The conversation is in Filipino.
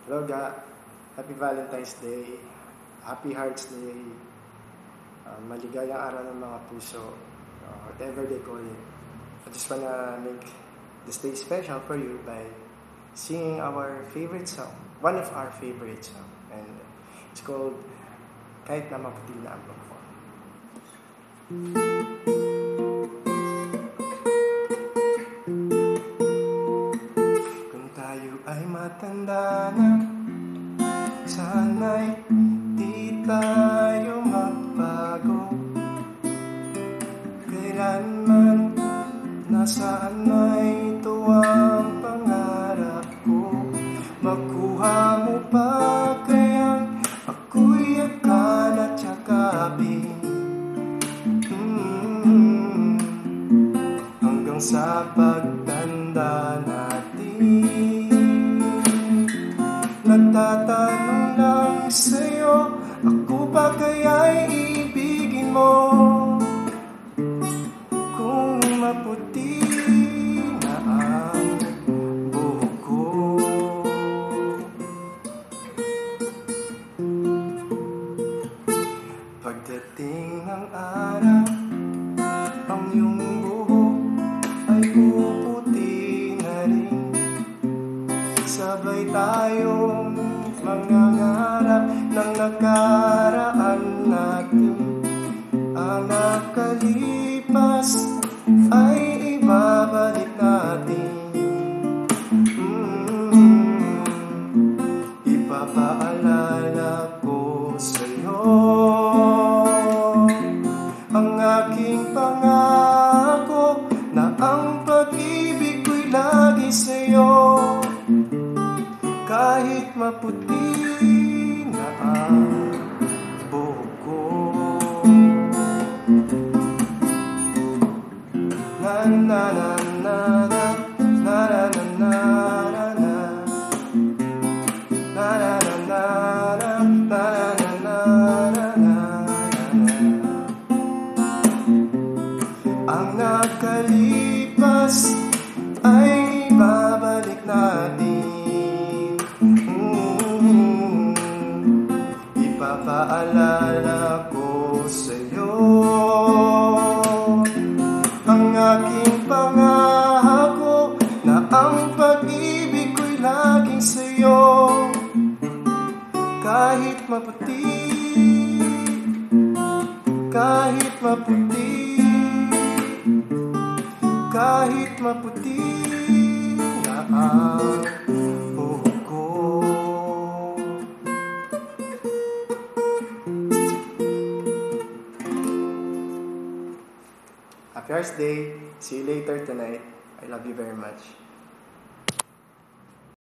Hello, Happy Valentine's Day. Happy Hearts Day. Maligayang araw ng mga puso. Whatever they call it. I just wanna make this day special for you by singing our favorite song. One of our favorite song. And it's called Kahit na Maputi na ang Buhok. Kung tayo ay matanda na, sana'y di tayo magbago. Kailanman, nasaan ay ito ang pangarap ko. Makuha mo pa kayang ako'y akan at yakapin, hanggang sa pagtanda natin. Nagtatanong lang sa'yo, ako ba kaya'y ibigin mo? Kung maputi na ang buhok ko. Pagdating ng araw, ang iyong buhok ay puputi na rin. Sabay tayong mangangarap ng nakaraan natin. Ang nakalipas ay ibabalik natin. Ipapaalala ko sa'yo ang aking pangako na ang pag-ibig ko'y lagi sa'yo. Kahit maputi na ang buhok ko. Na na na na na na na na na na na na na na. Ang nakalipas ay babalik natin. Ipapaalala ko sa'yo ang aking pangako na ang pag-ibig ko'y laging sa'yo. Kahit maputi, kahit maputi, kahit maputi na ang buhok ko. Happy Hearts Day. See you later tonight. I love you very much.